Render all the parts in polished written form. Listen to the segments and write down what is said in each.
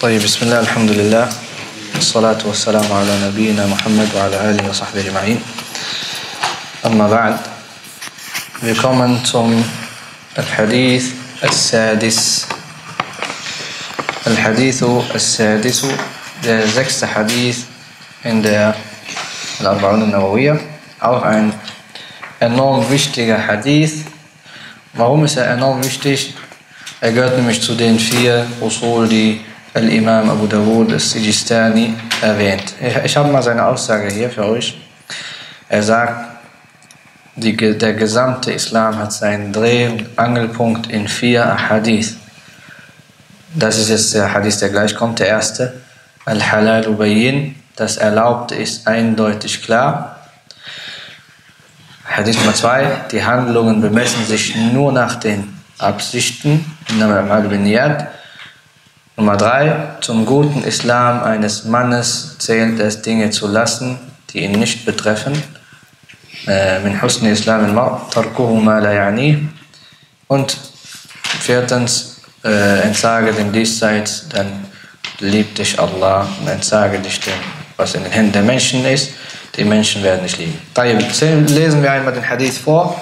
طيب بسم الله الحمد لله والصلاة والسلام على نبينا محمد وعلى آله وصحبه أجمعين. أما بعد, wir kommen zum Al-Hadith Al-Sadis. Al-Hadithu Al-Sadisu, der 6. Hadith in der Al-Arba'un An-Nawawiyya. Auch ein enorm wichtiger Hadith. Warum ist er enorm wichtig? Er gehört nämlich zu den 4 Usul, die Al-Imam Abu Dawud As-Sijistani erwähnt. Ich habe mal seine Aussage hier für euch. Er sagt, der gesamte Islam hat seinen Dreh- und Angelpunkt in 4 Hadith. Das ist jetzt der Hadith, der gleich kommt. Der erste, Al-Halalu Bayyin, das Erlaubte ist eindeutig klar. Hadith Nummer 2, die Handlungen bemessen sich nur nach den Absichten. Nummer 3, zum guten Islam eines Mannes zählt es, Dinge zu lassen, die ihn nicht betreffen. Min husni Islam al-Mar' tarkuhu ma la ya'ni. Und 4, entsage dem Diesseits, dann liebt dich Allah, und entsage dich dem, was in den Händen der Menschen ist. Die Menschen werden nicht lieben. Lesen wir einmal den Hadith vor.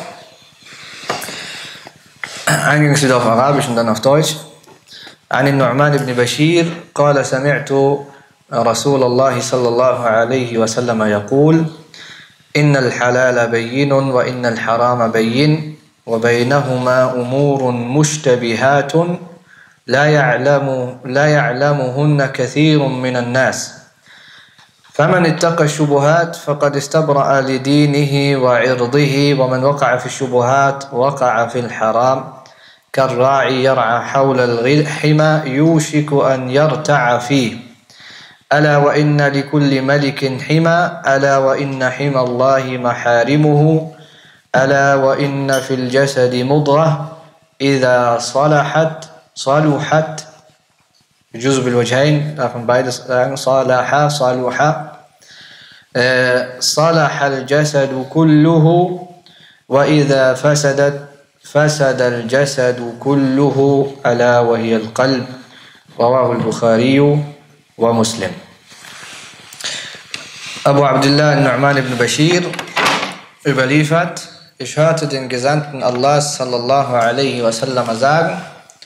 Eingangs wieder auf Arabisch und dann auf Deutsch. عن النعمان بن بشير قال سمعت رسول الله صلى الله عليه وسلم يقول إن الحلال بين وإن الحرام بين وبينهما أمور مشتبهات لا يعلمهن كثير من الناس فمن اتقى الشبهات فقد استبرأ لدينه وعرضه ومن وقع في الشبهات وقع في الحرام كالراعي يرعى حول الحمى يوشك أن يرتع فيه ألا وإن لكل ملك حمى ألا وإن حمى الله محارمه ألا وإن في الجسد مضغة إذا صلحت يجوز بالوجهين لكن بعد صلح الجسد كله وإذا فسد الجسد كله ألا وهي القلب رواه البخاري ومسلم. Abu Abdullah Nu'man ibn Bashir überliefert, ich hörte den Gesandten Allahs sallallahu alaihi wasallam sagen,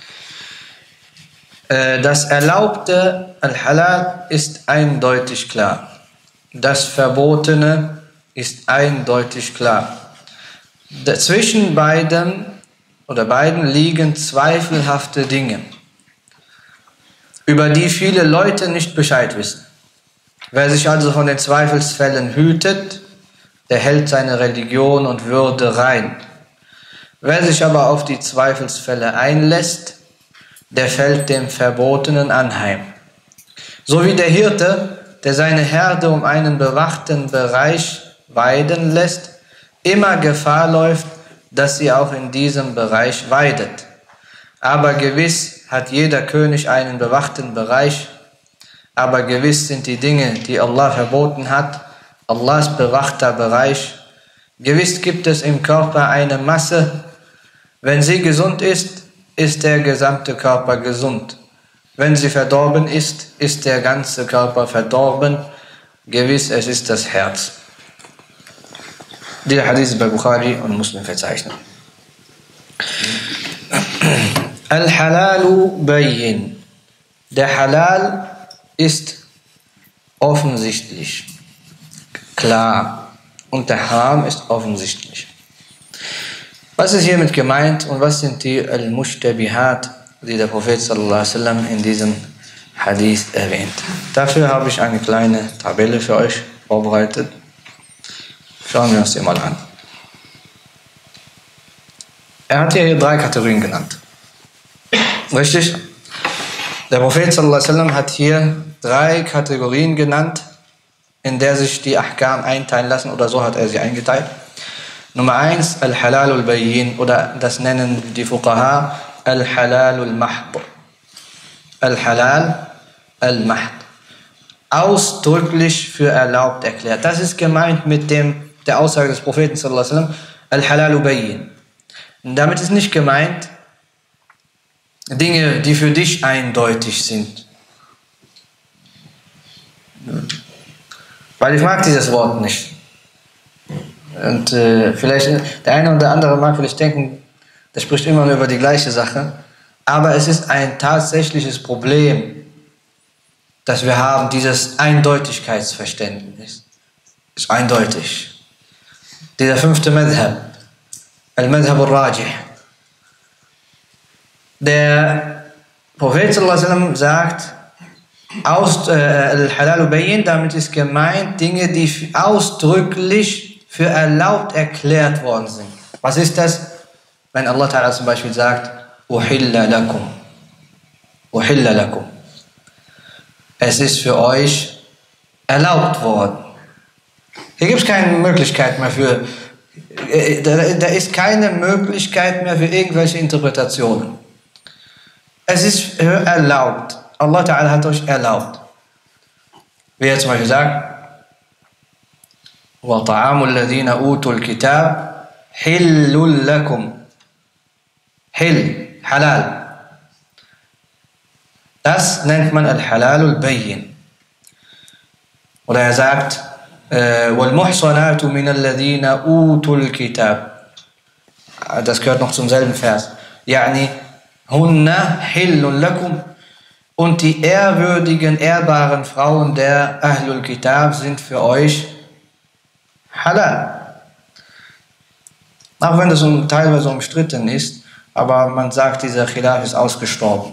das Erlaubte Al-Halal ist eindeutig klar. Das Verbotene ist eindeutig klar. Zwischen beiden liegen zweifelhafte Dinge, über die viele Leute nicht Bescheid wissen. Wer sich also von den Zweifelsfällen hütet, der hält seine Religion und Würde rein. Wer sich aber auf die Zweifelsfälle einlässt, der fällt dem Verbotenen anheim. So wie der Hirte, der seine Herde um einen bewachten Bereich weiden lässt, immer Gefahr läuft, dass sie auch in diesem Bereich weidet. Aber gewiss hat jeder König einen bewachten Bereich, aber gewiss sind die Dinge, die Allah verboten hat, Allahs bewachter Bereich. Gewiss gibt es im Körper eine Masse, wenn sie gesund ist, ist der gesamte Körper gesund. Wenn sie verdorben ist, ist der ganze Körper verdorben. Gewiss, es ist das Herz. Dieser Hadith ist bei Bukhari und Muslim verzeichnet. Al-Halalu Bayyin. Der Halal ist offensichtlich, klar. Und der Haram ist offensichtlich. Was ist hiermit gemeint und was sind die Al-Mushtabihat, die der Prophet sallallahu alaihi wasallam in diesem Hadith erwähnt? Dafür habe ich eine kleine Tabelle für euch vorbereitet. Schauen wir uns die mal an. Er hat hier 3 Kategorien genannt. Richtig? Der Prophet sallallahu alaihi wasallam hat hier 3 Kategorien genannt, in der sich die Ahkam einteilen lassen, oder so hat er sie eingeteilt. Nummer 1, Al-Halalul Bayyin, oder das nennen die Fuqaha Al-Halalul Mahd. Al-Halal Al-Mahd. Ausdrücklich für erlaubt erklärt. Das ist gemeint mit der Aussage des Propheten sallallahu alaihi wasallam, Al-Halalu Bayyin. Und damit ist nicht gemeint, Dinge, die für dich eindeutig sind. Weil ich mag dieses Wort nicht. Und vielleicht der eine oder andere mag vielleicht denken, das spricht immer nur über die gleiche Sache. Aber es ist ein tatsächliches Problem, dass wir haben, dieses Eindeutigkeitsverständnis. Ist eindeutig. Dieser 5. Madhab, Al-Madhab al-Rajih. Der Prophet sallallahu alaihi wasallam sagt, Al-Halal Bayin, damit ist gemeint Dinge, die ausdrücklich für erlaubt erklärt worden sind. Was ist das? Wenn Allah Ta'ala zum Beispiel sagt, Uhilla lakum. Uhilla lakum. Es ist für euch erlaubt worden. Hier gibt es keine Möglichkeit mehr für, da ist keine Möglichkeit mehr für irgendwelche Interpretationen. Es ist erlaubt. Allah Ta'ala hat euch erlaubt. Wie er zum Beispiel sagt, وَطَعَامُ الَّذِينَ أُوتُوا الْكِتَابَ حِلٌّ لَكُمْ. Hil, Halal. Das nennt man Al-Halal al-Bayyin. Oder er sagt, وَالْمُحْصَنَاتُ مِنَ الَّذِينَ أُوتُوا الْكِتَابَ. Das gehört noch zum selben Vers. Yani, Hunna hillun lakum. Und die ehrwürdigen, ehrbaren Frauen der Ahlul Kitab sind für euch Halal. Auch wenn das teilweise umstritten ist, aber man sagt, dieser Khilaf ist ausgestorben.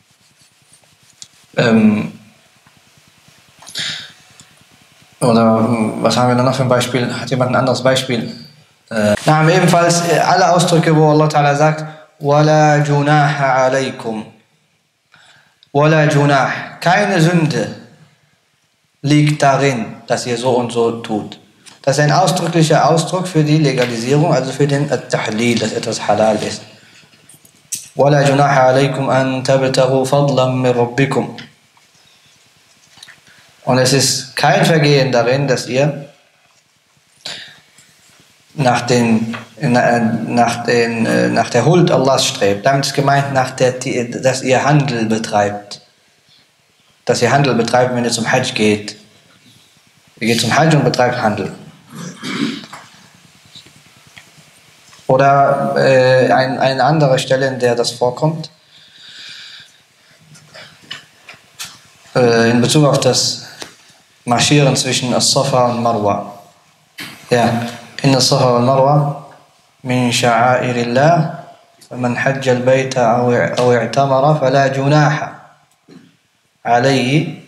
Oder was haben wir da noch für ein Beispiel? Hat jemand ein anderes Beispiel? Da haben wir ebenfalls alle Ausdrücke, wo Allah Ta'ala sagt, وَلَا جُنَاحَ عَلَيْكُمْ. وَلَا جُنَاحَ. Keine Sünde liegt darin, dass ihr so und so tut. Das ist ein ausdrücklicher Ausdruck für die Legalisierung, also für den Tahlil, dass etwas halal ist. وَلَا جُنَاحَ عَلَيْكُمْ أَن تَبْتَغُوا فَضْلًا مِنْ رَبِّكُمْ. Und es ist kein Vergehen darin, dass ihr nach der Huld Allahs strebt. Damit ist gemeint, dass ihr Handel betreibt. Dass ihr Handel betreibt, wenn ihr zum Hajj geht. Ihr geht zum Hajj und betreibt Handel. Oder eine andere Stelle, in der das vorkommt, in Bezug auf das Marschieren zwischen As-Safa und Marwa. Ja, in As-Safa und Marwa min sha'airillah faman hajja al-bayta aw i'tamara fala junaha alayhi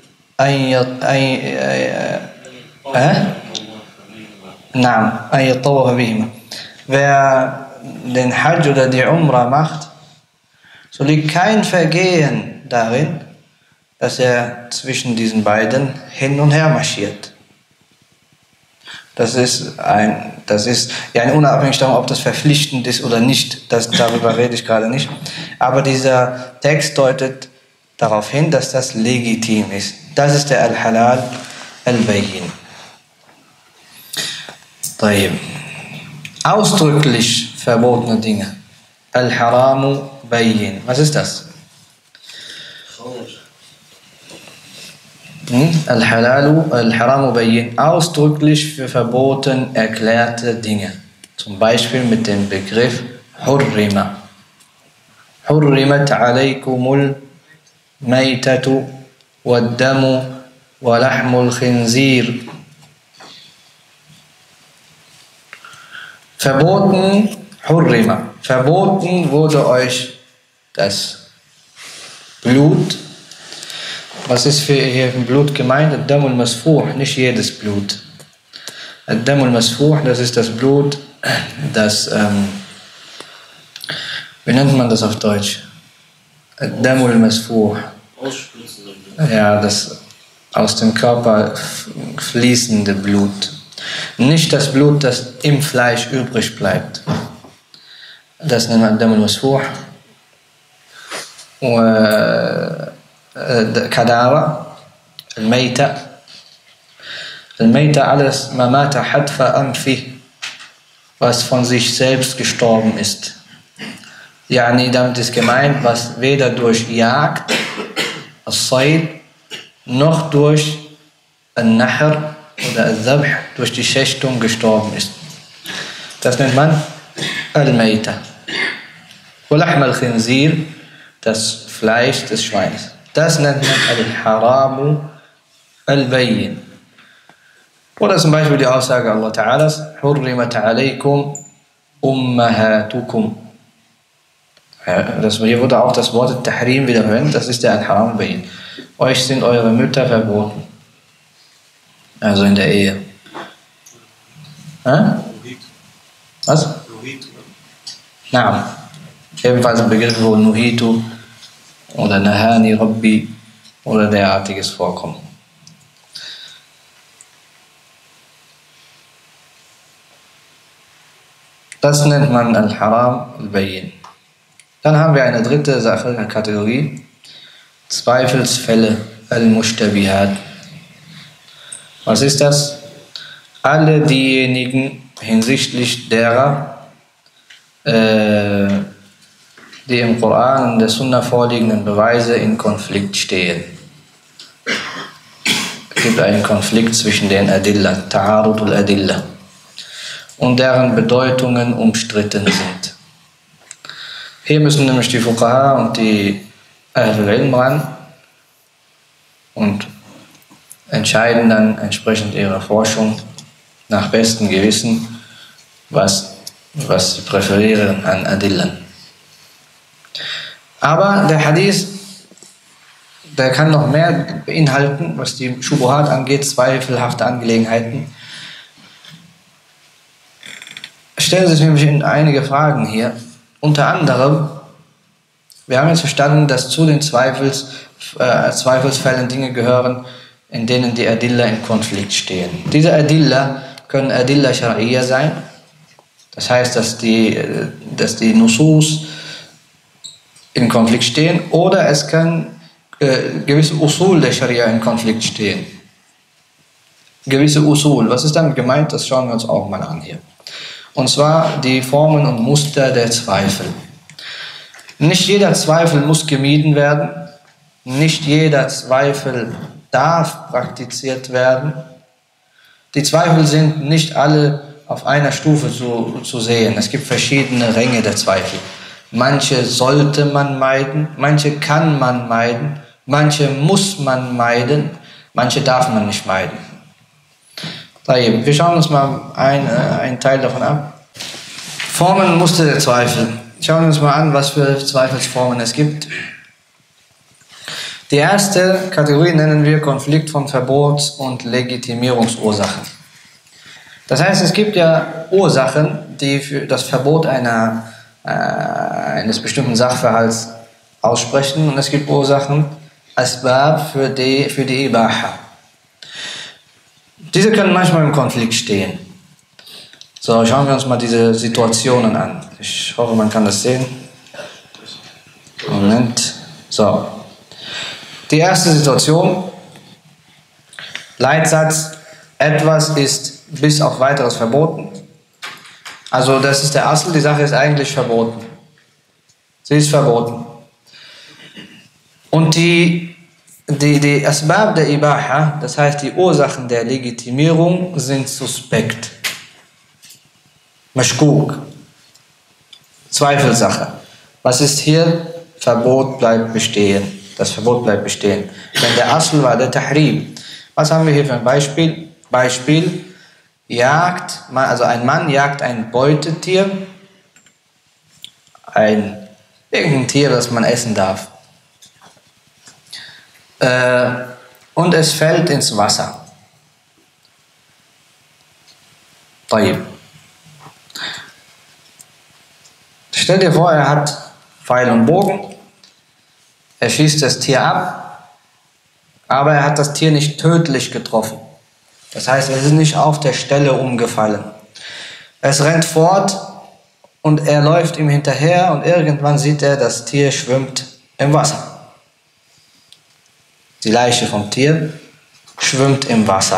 an yatawafa bihima. Wer den Hajj oder die Umrah macht, so liegt kein Vergehen darin, dass er zwischen diesen beiden hin und her marschiert. Das ist ja unabhängig davon, ob das verpflichtend ist oder nicht, darüber rede ich gerade nicht. Aber dieser Text deutet darauf hin, dass das legitim ist. Das ist der Al-Halal al-Bayyin. Ausdrücklich verbotene Dinge. Al-Haramu Bayyin. Was ist das? Al-Haramu Bayyin. Ausdrücklich für verboten erklärte Dinge. Zum Beispiel mit dem Begriff Hurrima. Hurrimat alaykumul maytatu wad-damu wa lahmul khinzir. Verboten, Hurrima. Verboten wurde euch das Blut. Was ist hier im Blut gemeint? Ad-Damul Masfuh, nicht jedes Blut. Ad-Damul Masfuh, das ist das Blut, das, wie nennt man das auf Deutsch? Ad-Damul Masfuh. Ja, das aus dem Körper fließende Blut. Nicht das Blut, das im Fleisch übrig bleibt. Das nennt man Ad-Damul Masfuh. Kadaver, Al-Mayta. Al-Mayta, alles, Mamata Hadfa Amfi, was von sich selbst gestorben ist. Yani, damit ist gemeint, was weder durch Jagd, As-Sayd, noch durch Al-Nahr oder Al-Dhabh durch die Schächtung gestorben ist. Das nennt man Al-Mayta. Walahm al-Khinzir, das Fleisch des Schweines. Das nennt man Al-Haramu Al-Bayyin. Oder zum Beispiel die Aussage Allah Ta'alas, Hurrimat alaykum ummahatukum. Hier wurde auch das Wort Tahrim wieder verwendet, das ist der Al-Haram Al-Bayyin. Euch sind eure Mütter verboten. Also in der Ehe. Was? Naam. Ebenfalls ein Begriff, wo Nuhitu oder Nahani Rabbi oder derartiges vorkommen. Das nennt man Al-Haram Al-Bayyin. Dann haben wir eine dritte Sache, eine Kategorie. Zweifelsfälle Al-Mushtabihat. Was ist das? Alle diejenigen hinsichtlich derer, die im Koran und der Sunna vorliegenden Beweise in Konflikt stehen. Es gibt einen Konflikt zwischen den Adilla, Ta'arud al-Adilla, und deren Bedeutungen umstritten sind. Hier müssen nämlich die Fuqaha und die Ahlul Ilm ran und entscheiden dann entsprechend ihrer Forschung nach bestem Gewissen, was sie präferieren an Adillan. Aber der Hadith, der kann noch mehr beinhalten, was die Shubuhat angeht, zweifelhafte Angelegenheiten. Stellen sich nämlich einige Fragen hier. Unter anderem, wir haben jetzt verstanden, dass zu den Zweifelsfällen Dinge gehören, in denen die Adilla in Konflikt stehen. Diese Adilla können Adilla Shar'iyya sein. Das heißt, dass die Nusus in Konflikt stehen, oder es kann gewisse Usul der Scharia in Konflikt stehen. Gewisse Usul. Was ist damit gemeint? Das schauen wir uns auch mal an hier. Und zwar die Formen und Muster der Zweifel. Nicht jeder Zweifel muss gemieden werden. Nicht jeder Zweifel darf praktiziert werden. Die Zweifel sind nicht alle auf einer Stufe zu sehen. Es gibt verschiedene Ränge der Zweifel. Manche sollte man meiden, manche kann man meiden, manche muss man meiden, manche darf man nicht meiden. Wir schauen uns mal einen Teil davon an. Formen und Muster der Zweifel. Schauen wir uns mal an, was für Zweifelsformen es gibt. Die erste Kategorie nennen wir Konflikt von Verbots- und Legitimierungsursachen. Das heißt, es gibt ja Ursachen, die für das Verbot eines bestimmten Sachverhalts aussprechen, und es gibt Ursachen, Asbab für die Ibaha. Diese können manchmal im Konflikt stehen. So, schauen wir uns mal diese Situationen an. Ich hoffe, man kann das sehen. Moment. So. Die erste Situation. Leitsatz. Etwas ist bis auf weiteres verboten. Also das ist der Asl, die Sache ist eigentlich verboten. Sie ist verboten. Und die Asbab der Ibaha, das heißt die Ursachen der Legitimierung, sind suspekt. Mashkuk. Zweifelssache. Was ist hier? Verbot bleibt bestehen. Das Verbot bleibt bestehen. Denn der Asl war der Tahrim. Was haben wir hier für ein Beispiel? Beispiel. Also ein Mann jagt ein Beutetier, irgendein Tier, das man essen darf. Und es fällt ins Wasser. Stell dir vor, er hat Pfeil und Bogen, er schießt das Tier ab, aber er hat das Tier nicht tödlich getroffen. Das heißt, es ist nicht auf der Stelle umgefallen. Es rennt fort und er läuft ihm hinterher, und irgendwann sieht er, das Tier schwimmt im Wasser. Die Leiche vom Tier schwimmt im Wasser.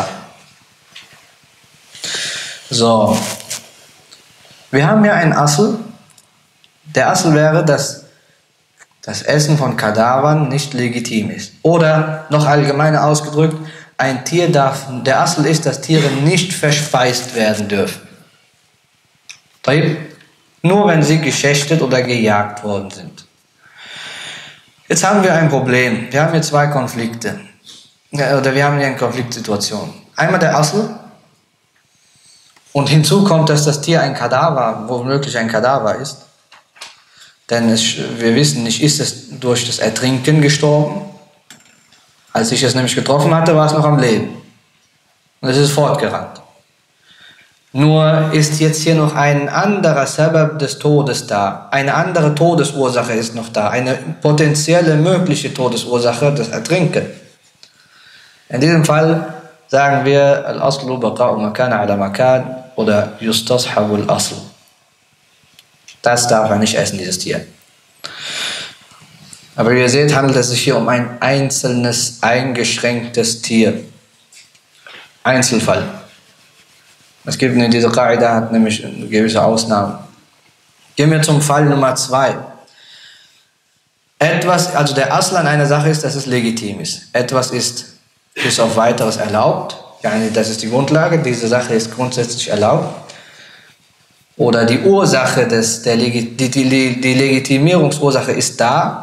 So. Wir haben hier einen Asl. Der Asl wäre, dass das Essen von Kadavern nicht legitim ist. Oder noch allgemeiner ausgedrückt, ein Tier darf, der Asl ist, dass Tiere nicht verspeist werden dürfen. Nur wenn sie geschächtet oder gejagt worden sind. Jetzt haben wir ein Problem. Wir haben hier zwei Konflikte. Oder wir haben hier eine Konfliktsituation. Einmal der Asl. Und hinzu kommt, dass das Tier ein Kadaver, womöglich ein Kadaver ist. Denn wir wissen nicht, ist es durch das Ertrinken gestorben? Als ich es nämlich getroffen hatte, war es noch am Leben. Und es ist fortgerannt. Nur ist jetzt hier noch ein anderer Sabab des Todes da. Eine andere Todesursache ist noch da. Eine potenzielle mögliche Todesursache, das Ertrinken. In diesem Fall sagen wir Al-Aslu baqa'u makan ala makan oder Yustashabu al-Asl. Das darf man nicht essen, dieses Tier. Aber wie ihr seht, handelt es sich hier um ein einzelnes, eingeschränktes Tier. Einzelfall. Es gibt in dieser Qaida, hat nämlich gewisse Ausnahmen. Gehen wir zum Fall Nummer 2. Etwas, also der Asl an einer Sache ist, dass es legitim ist. Etwas ist bis auf weiteres erlaubt. Das ist die Grundlage, diese Sache ist grundsätzlich erlaubt. Oder die Ursache, die Legitimierungsursache ist da.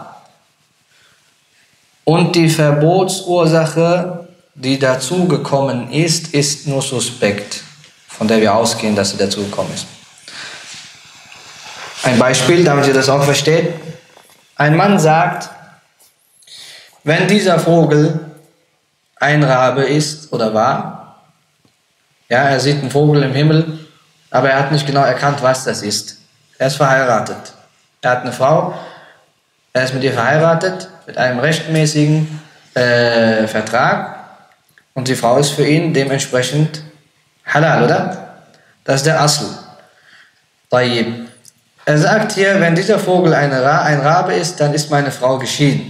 Und die Verbotsursache, die dazugekommen ist nur suspekt, von der wir ausgehen, dass sie dazugekommen ist. Ein Beispiel, damit ihr das auch versteht. Ein Mann sagt, wenn dieser Vogel ein Rabe ist oder war, ja, er sieht einen Vogel im Himmel, aber er hat nicht genau erkannt, was das ist. Er ist verheiratet. Er hat eine Frau, er ist mit ihr verheiratet, mit einem rechtmäßigen Vertrag und die Frau ist für ihn dementsprechend halal, oder? Das ist der Asl. Tayyib. Er sagt hier, wenn dieser Vogel ein Rabe ist, dann ist meine Frau geschieden.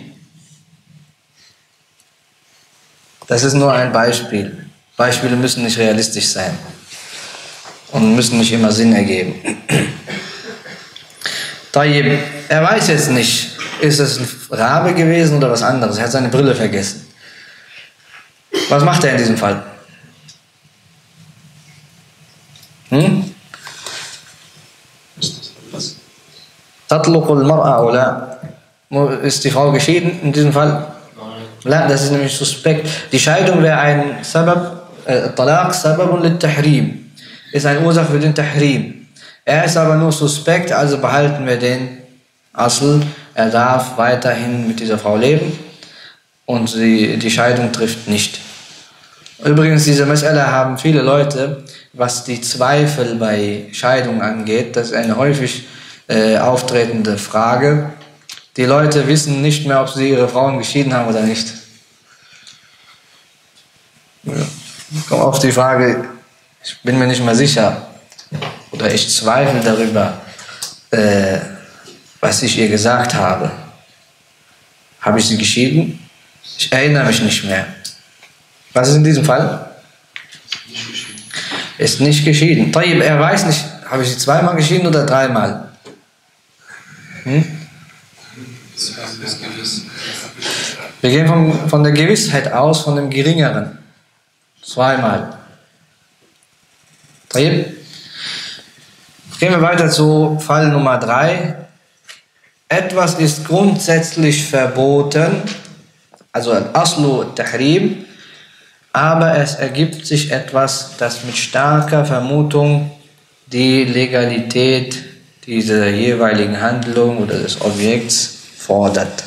Das ist nur ein Beispiel. Beispiele müssen nicht realistisch sein und müssen nicht immer Sinn ergeben. Tayyib. Er weiß jetzt nicht, ist es ein Rabe gewesen oder was anderes. Er hat seine Brille vergessen. Was macht er in diesem Fall? Tatluqul mar'a oder ist die Frau geschieden in diesem Fall? Nein. Das ist nämlich suspekt. Die Scheidung wäre ein Sabab, Talaq Sababun lit-Tahrim. Ist eine Ursache für den Tahrim. Er ist aber nur suspekt, also behalten wir den Asl. Er darf weiterhin mit dieser Frau leben und die Scheidung trifft nicht. Übrigens, diese Mas'ala haben viele Leute, was die Zweifel bei Scheidung angeht. Das ist eine häufig auftretende Frage. Die Leute wissen nicht mehr, ob sie ihre Frauen geschieden haben oder nicht. Ja. Kommt auf die Frage, ich bin mir nicht mehr sicher oder ich zweifle darüber, was ich ihr gesagt habe. Habe ich sie geschieden? Ich erinnere mich nicht mehr. Was ist in diesem Fall? Ist nicht geschieden. Tayyib, er weiß nicht, habe ich sie zweimal geschieden oder dreimal? Wir gehen von der Gewissheit aus, von dem Geringeren. Zweimal. Tayyib. Gehen wir weiter zu Fall Nummer 3. Etwas ist grundsätzlich verboten, also Al-Aslu Tahrim, aber es ergibt sich etwas, das mit starker Vermutung die Legalität dieser jeweiligen Handlung oder des Objekts fordert.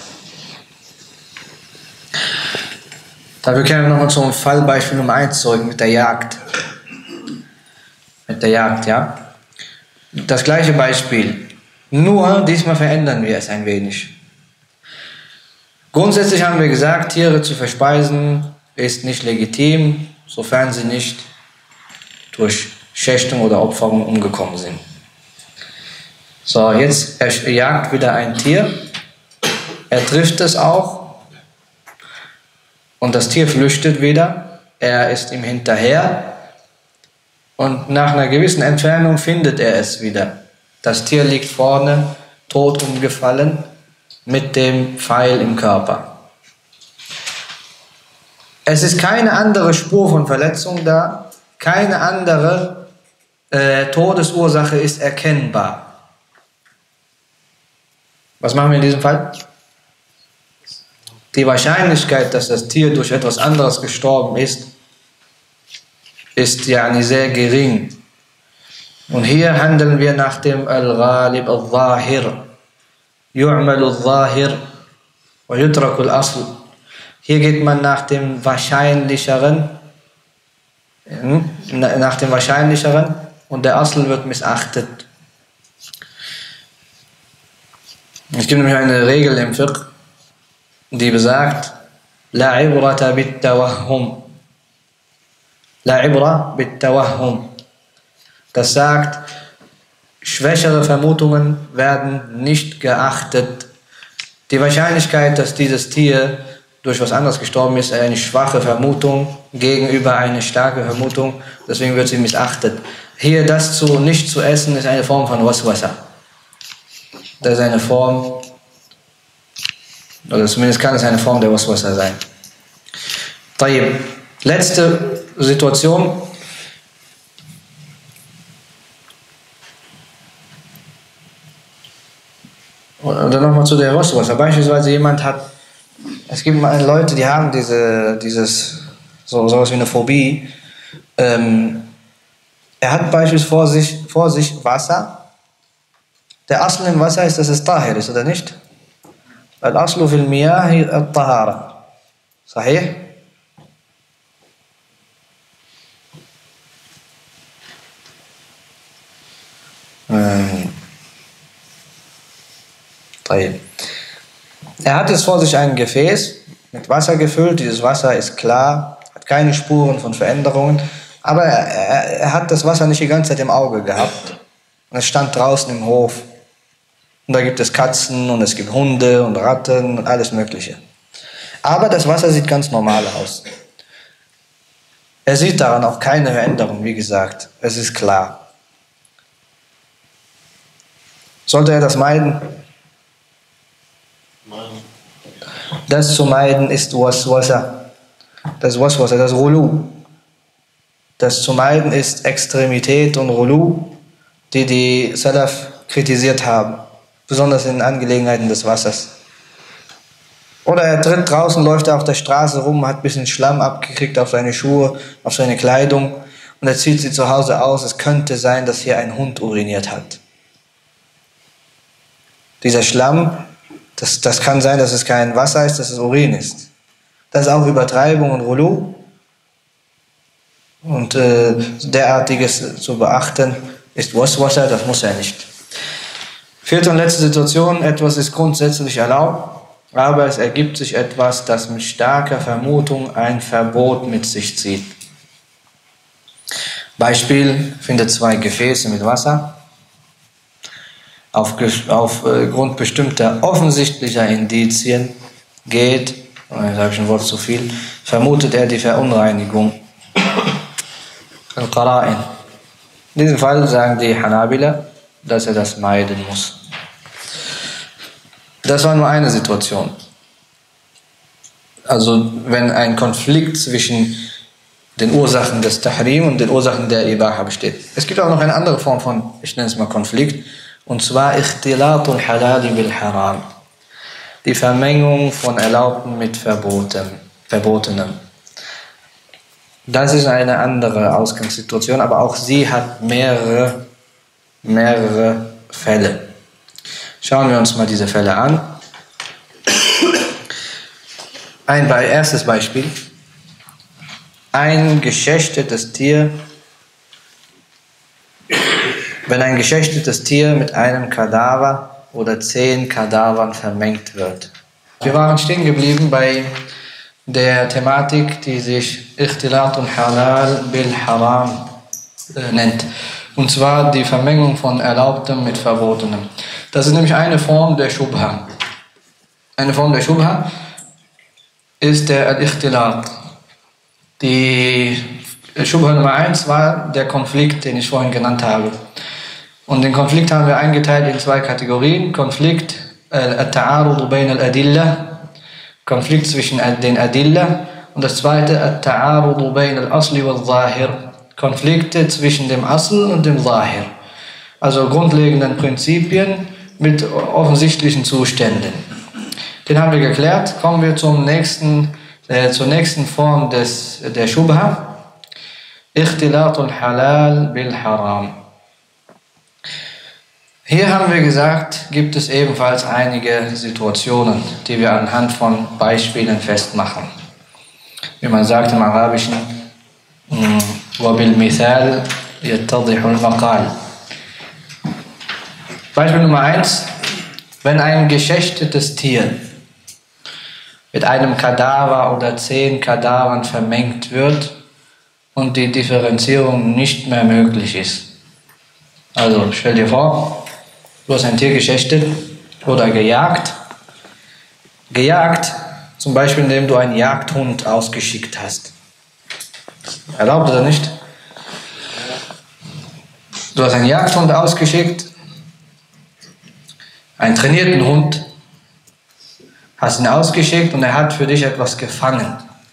Dafür kehren wir nochmal zum Fallbeispiel Nummer 1 zurück mit der Jagd. Mit der Jagd, ja. Das gleiche Beispiel. Nur diesmal verändern wir es ein wenig. Grundsätzlich haben wir gesagt, Tiere zu verspeisen ist nicht legitim, sofern sie nicht durch Schächtung oder Opferung umgekommen sind. So, jetzt er jagt wieder ein Tier, er trifft es auch und das Tier flüchtet wieder, er ist ihm hinterher und nach einer gewissen Entfernung findet er es wieder. Das Tier liegt vorne, tot umgefallen, mit dem Pfeil im Körper. Es ist keine andere Spur von Verletzung da, keine andere Todesursache ist erkennbar. Was machen wir in diesem Fall? Die Wahrscheinlichkeit, dass das Tier durch etwas anderes gestorben ist yani sehr gering. Und hier handeln wir nach dem Al-Ghalib Al-Zahir. Yu'mal Al-Zahir wa yutraku Al-Asl. Hier geht man nach dem Wahrscheinlicheren, und der Asl wird missachtet. Es gibt nämlich eine Regel im Fiqh, die besagt, La ibrata bit tawahhum. La ibra bit tawahhum. Das sagt, schwächere Vermutungen werden nicht geachtet. Die Wahrscheinlichkeit, dass dieses Tier durch was anderes gestorben ist, eine schwache Vermutung gegenüber einer starken Vermutung, deswegen wird sie missachtet. Hier das nicht zu essen, ist eine Form von Waswasa. Das ist eine Form, oder zumindest kann es eine Form der Waswasa sein. Tayyib. Letzte Situation. Oder nochmal zu der Waswasa. Beispielsweise jemand hat, es gibt Leute, die haben sowas wie eine Phobie. Er hat beispielsweise vor sich Wasser. Der Asl im Wasser ist, dass es Tahir ist, oder nicht? Al-Aslu fil Miyahi al-Tahara. Sahih? Er hat jetzt vor sich ein Gefäß mit Wasser gefüllt. Dieses Wasser ist klar, hat keine Spuren von Veränderungen, aber er hat das Wasser nicht die ganze Zeit im Auge gehabt. Und es stand draußen im Hof. Und da gibt es Katzen und es gibt Hunde und Ratten und alles Mögliche. Aber das Wasser sieht ganz normal aus. Er sieht daran auch keine Veränderung, wie gesagt. Es ist klar. Sollte er das meiden? Das zu meiden ist Waswasa. Das Waswasa, das Ghulu. Das zu meiden ist Extremität und Ghulu, die Salaf kritisiert haben. Besonders in Angelegenheiten des Wassers. Oder er tritt draußen, läuft auf der Straße rum, hat ein bisschen Schlamm abgekriegt auf seine Schuhe, auf seine Kleidung und er zieht sie zu Hause aus. Es könnte sein, dass hier ein Hund uriniert hat. Dieser Schlamm, das kann sein, dass es kein Wasser ist, dass es Urin ist. Das ist auch Übertreibung und Ghulu. Und derartiges zu beachten ist Waswasa, das muss er nicht. Vierte und letzte Situation, etwas ist grundsätzlich erlaubt, aber es ergibt sich etwas, das mit starker Vermutung ein Verbot mit sich zieht. Beispiel, findet zwei Gefäße mit Wasser. Aufgrund bestimmter offensichtlicher Indizien jetzt habe ich ein Wort zu viel, vermutet er die Verunreinigung. Al-Qara'in. In diesem Fall sagen die Hanabila, dass er das meiden muss. Das war nur eine Situation. Also wenn ein Konflikt zwischen den Ursachen des Tahrim und den Ursachen der Ibaha besteht. Es gibt auch noch eine andere Form von, ich nenne es mal Konflikt, und zwar Ikhtilatul Halali bil Haram. Die Vermengung von Erlaubten mit Verbotenem. Das ist eine andere Ausgangssituation, aber auch sie hat mehrere Fälle. Schauen wir uns mal diese Fälle an. Erstes Beispiel. Ein geschächtetes Tier, wenn ein geschächtetes Tier mit einem Kadaver oder 10 Kadavern vermengt wird. Wir waren stehen geblieben bei der Thematik, die sich Ikhtilatul Halal bil Haram nennt. Und zwar die Vermengung von Erlaubtem mit Verbotenem. Das ist nämlich eine Form der Shubha. Eine Form der Shubha ist der Al-Ikhtilat. Die Shubha Nummer 1 war der Konflikt, den ich vorhin genannt habe. Und den Konflikt haben wir eingeteilt in 2 Kategorien. Konflikt Al-Ta'arud bayn al-Adilla, Konflikt zwischen den Adilla, Und das zweite, At-Ta'arudu bayn al-Asli wal-Zahir, Konflikte zwischen dem Asl und dem Zahir. Also grundlegenden Prinzipien mit offensichtlichen Zuständen. Den haben wir geklärt. Kommen wir zur nächsten Form der Shubha. Ikhtilatul Halal bil Haram. Hier haben wir gesagt, gibt es ebenfalls einige Situationen, die wir anhand von Beispielen festmachen. Wie man sagt im Arabischen, وَبِالْمِثَالِ يَتَّضِحُ الْمَقَالِ. Beispiel Nummer 1, wenn ein geschächtetes Tier mit einem Kadaver oder 10 Kadavern vermengt wird und die Differenzierung nicht mehr möglich ist. Also stell dir vor, du hast ein Tier geschächtet oder gejagt. Gejagt, zum Beispiel indem du einen Jagdhund ausgeschickt hast. Erlaubt oder nicht? Du hast einen Jagdhund ausgeschickt, einen trainierten Hund, hast ihn ausgeschickt und er hat für dich etwas gefangen.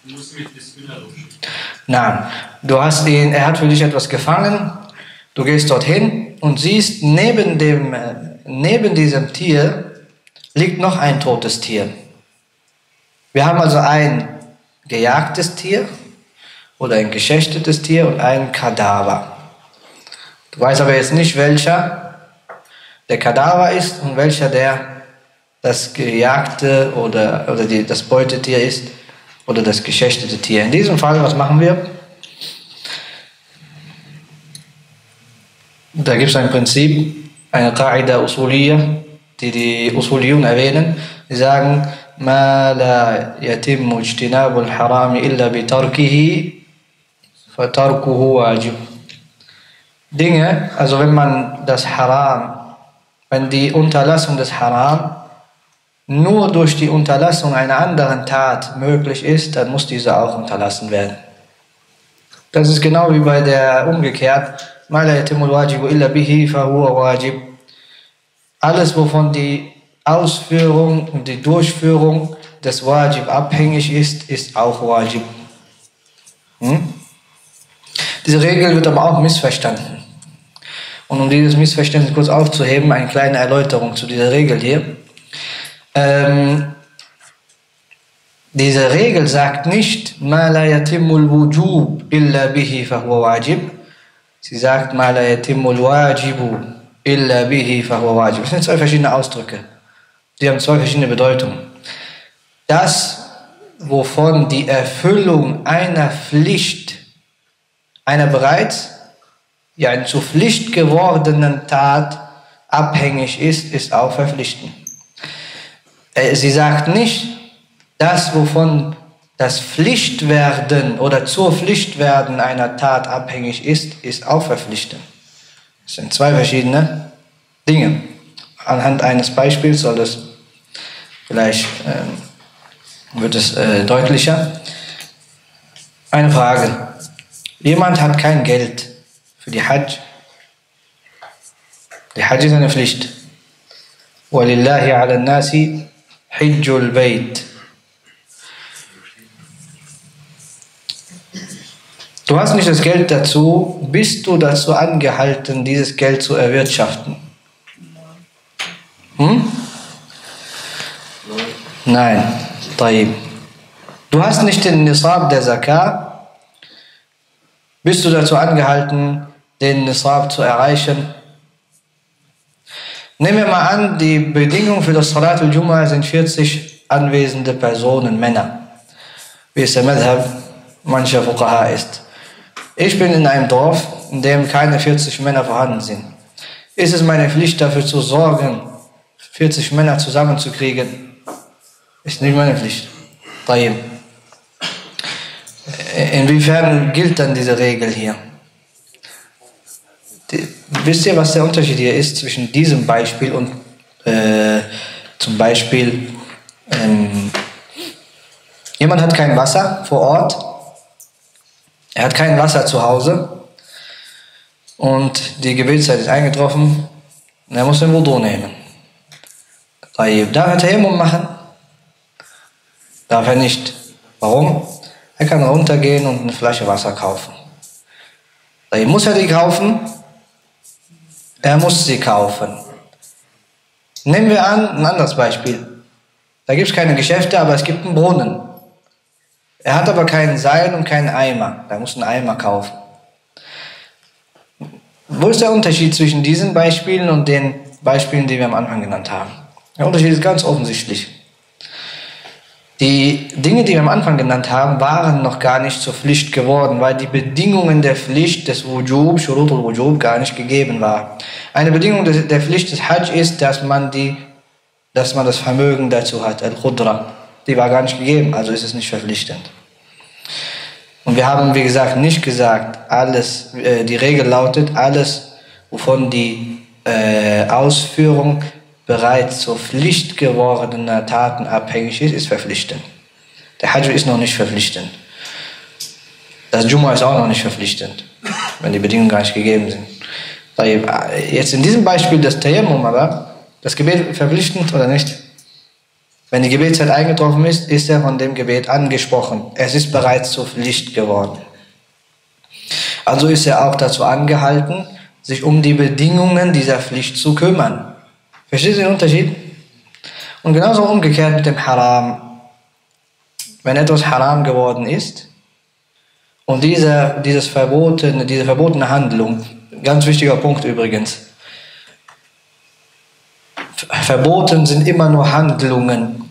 Nein, er hat für dich etwas gefangen, du gehst dorthin und siehst, neben diesem Tier liegt noch ein totes Tier. Wir haben also ein gejagtes Tier oder ein geschächtetes Tier und ein Kadaver. Du weißt aber jetzt nicht, welcher der Kadaver ist und welcher das gejagte oder das Beutetier ist oder das geschächtete Tier. In diesem Fall, was machen wir? Da gibt es ein Prinzip, eine Qa'ida Usuliyya, die Usuliyun erwähnen. Die sagen, ما لا يتم اجتناب الحرام إلا بتركه فتركه واجب. Dinge, also wenn die Unterlassung des Haram nur durch die Unterlassung einer anderen Tat möglich ist, dann muss diese auch unterlassen werden. Das ist genau wie bei der umgekehrt, ما لا يتم الواجب إلا به فهو واجب. Alles, wovon die Ausführung und die Durchführung des Wajib abhängig ist, ist auch Wajib. Diese Regel wird aber auch missverstanden. Und um dieses Missverständnis kurz aufzuheben, eine kleine Erläuterung zu dieser Regel hier. Diese Regel sagt nicht, ما لا يتم الوجوب إلا به فهو واجب. Sie sagt, ما لا يتم الواجب إلا به فهو واجب. Das sind zwei verschiedene Ausdrücke. Die haben zwei verschiedene Bedeutungen. Das, wovon die Erfüllung einer Pflicht, einer bereits zur Pflicht gewordenen Tat abhängig ist, ist auch verpflichtend. Sie sagt nicht, das, wovon das Pflichtwerden oder zur Pflichtwerden einer Tat abhängig ist, ist auch verpflichtend. Das sind zwei verschiedene Dinge. Anhand eines Beispiels wird es deutlicher. Eine Frage. Jemand hat kein Geld für die Hajj. Die Hajj ist eine Pflicht. وَلِلَّهِ عَلَى النَّاسِ حِجُّ الْبَيْتِ. Du hast nicht das Geld dazu, bist du dazu angehalten, dieses Geld zu erwirtschaften? Nein. طيب. Du hast nicht den Nisab der Zakah, bist du dazu angehalten, den Nisab zu erreichen? Nehmen wir mal an, die Bedingung für das Salat al-Jumu'ah sind 40 anwesende Personen, Männer, wie es der Madhab mancher Fuqaha ist. Ich bin in einem Dorf, in dem keine 40 Männer vorhanden sind. Ist es meine Pflicht, dafür zu sorgen, 40 Männer zusammenzukriegen? Ist nicht meine Pflicht. Inwiefern gilt dann diese Regel hier? Wisst ihr, was der Unterschied hier ist zwischen diesem Beispiel und zum Beispiel jemand hat kein Wasser vor Ort, er hat kein Wasser zu Hause und die Gebetszeit ist eingetroffen und er muss den Wudu nehmen. Darf er Tayammum machen? Darf er nicht. Warum? Er kann runtergehen und eine Flasche Wasser kaufen. Muss er die kaufen? Er muss sie kaufen. Nehmen wir an, ein anderes Beispiel. Da gibt es keine Geschäfte, aber es gibt einen Brunnen. Er hat aber keinen Seil und keinen Eimer. Da muss einen Eimer kaufen. Wo ist der Unterschied zwischen diesen Beispielen und den Beispielen, die wir am Anfang genannt haben? Der Unterschied ist ganz offensichtlich. Die Dinge, die wir am Anfang genannt haben, waren noch gar nicht zur Pflicht geworden, weil die Bedingungen der Pflicht des Wujub, Shurut al-Wujub, gar nicht gegeben waren. Eine Bedingung der Pflicht des Hajj ist, dass man das Vermögen dazu hat, Al-Khudra. Die war gar nicht gegeben, also ist es nicht verpflichtend. Und wir haben, wie gesagt, nicht gesagt, die Regel lautet, alles, wovon die Ausführung bereits zur Pflicht gewordener Taten abhängig ist verpflichtend. Der Hajj ist noch nicht verpflichtend. Das Jumu'ah ist auch noch nicht verpflichtend, wenn die Bedingungen gar nicht gegeben sind. Jetzt in diesem Beispiel des Tayammum aber, das Gebet verpflichtend oder nicht? Wenn die Gebetszeit eingetroffen ist, ist er von dem Gebet angesprochen. Es ist bereits zur Pflicht geworden. Also ist er auch dazu angehalten, sich um die Bedingungen dieser Pflicht zu kümmern. Verstehst du den Unterschied? Und genauso umgekehrt mit dem Haram. Wenn etwas Haram geworden ist und diese verbotene Handlung, ganz wichtiger Punkt übrigens, verboten sind immer nur Handlungen,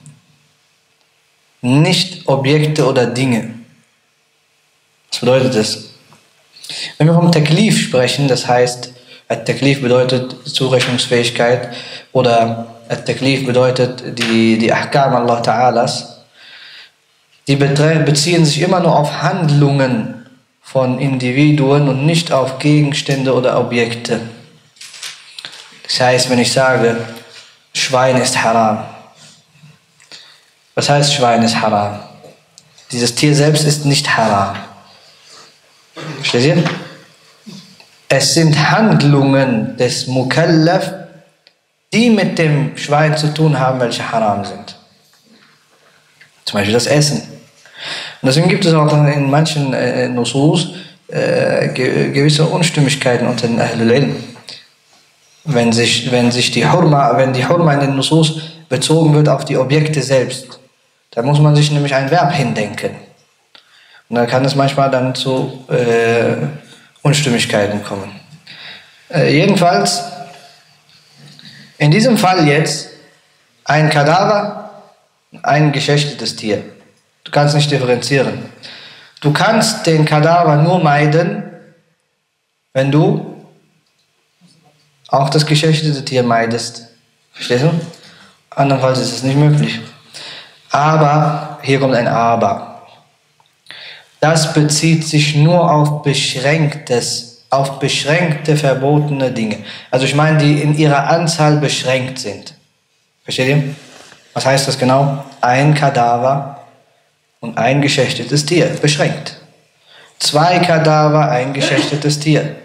nicht Objekte oder Dinge. Was bedeutet das? Wenn wir vom Taklif sprechen, das heißt, At-Taklif bedeutet Zurechnungsfähigkeit oder At-Taklif bedeutet die Ahkam Allah Ta'alas, die beziehen sich immer nur auf Handlungen von Individuen und nicht auf Gegenstände oder Objekte. Das heißt, wenn ich sage, Schwein ist haram. Was heißt Schwein ist haram? Dieses Tier selbst ist nicht haram. Versteht ihr? Es sind Handlungen des Mukallaf, die mit dem Schwein zu tun haben, welche haram sind. Zum Beispiel das Essen. Und deswegen gibt es auch in manchen Nusus gewisse Unstimmigkeiten unter den Ahlul Ilm. Wenn die Hurma in den Nusus bezogen wird auf die Objekte selbst, da muss man sich nämlich ein Verb hindenken. Und da kann es manchmal dann zu Unstimmigkeiten kommen. Jedenfalls, in diesem Fall jetzt, ein Kadaver, ein geschächtetes Tier. Du kannst nicht differenzieren. Du kannst den Kadaver nur meiden, wenn du auch das geschächtete Tier meidest. Verstehst du? Andernfalls ist es nicht möglich. Aber, hier kommt ein Aber. Das bezieht sich nur auf beschränkte verbotene Dinge. Also ich meine, die in ihrer Anzahl beschränkt sind. Versteht ihr? Was heißt das genau? Ein Kadaver und ein geschächtetes Tier. Beschränkt. 2 Kadaver, ein geschächtetes Tier.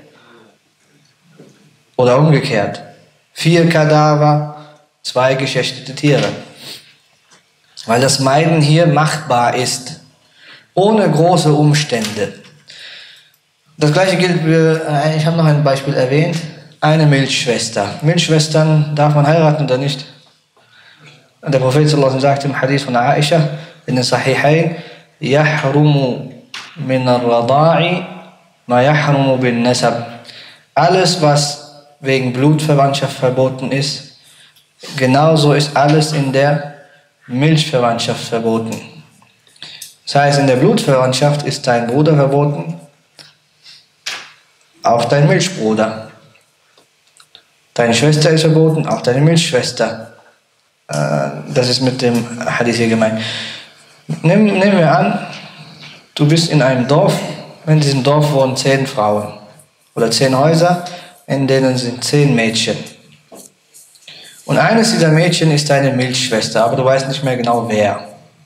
Oder umgekehrt. 4 Kadaver, 2 geschächtete Tiere. Weil das Meiden hier machbar ist. Ohne große Umstände. Das gleiche gilt für, ich habe noch ein Beispiel erwähnt, eine Milchschwester. Milchschwestern darf man heiraten oder nicht? Der Prophet sallallahu alaihi wasallam sagt im Hadith von Aisha in den Sahihain, يَحْرُمُ مِنَ الرَّضَاعِ مَا يَحْرُمُ بِالنَّسَبِ. Alles, was wegen Blutverwandtschaft verboten ist, genauso ist alles in der Milchverwandtschaft verboten. Das heißt, in der Blutverwandtschaft ist dein Bruder verboten, auch dein Milchbruder. Deine Schwester ist verboten, auch deine Milchschwester. Das ist mit dem Hadith hier gemeint. Nehmen wir an, du bist in einem Dorf, in diesem Dorf wohnen 10 Frauen oder 10 Häuser, in denen sind 10 Mädchen. Und eines dieser Mädchen ist deine Milchschwester, aber du weißt nicht mehr genau wer.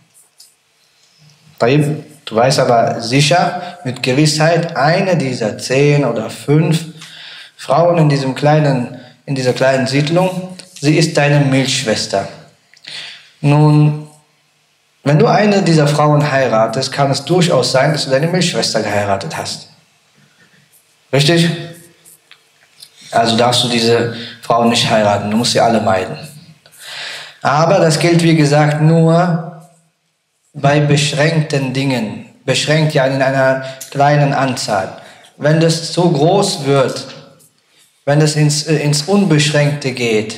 Du weißt aber sicher, mit Gewissheit, eine dieser 10 oder 5 Frauen in dieser kleinen Siedlung, sie ist deine Milchschwester. Nun Wenn du eine dieser Frauen heiratest, kann es durchaus sein, dass du deine Milchschwester geheiratet hast. Richtig? Also darfst du diese Frauen nicht heiraten, du musst sie alle meiden. Aber das gilt, wie gesagt, nur bei beschränkten Dingen. Beschränkt ja in einer kleinen Anzahl. Wenn das zu groß wird, wenn es ins Unbeschränkte geht,